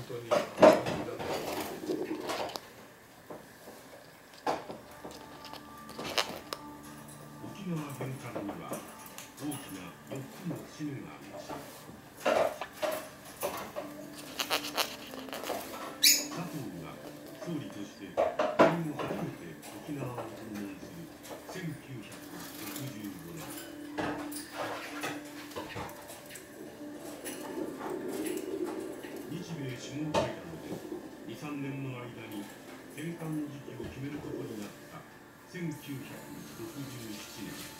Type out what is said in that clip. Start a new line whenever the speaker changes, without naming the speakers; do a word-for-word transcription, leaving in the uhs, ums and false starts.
当に
沖縄玄関には大きなよっつの節目がありました。佐藤が総理として戦後初めて沖縄を訪問するせんきゅうひゃくろくじゅうごねん、日米首脳会談でに、さんねんの間に返還の時期を決めることになったせんきゅうひゃくろくじゅうななねん。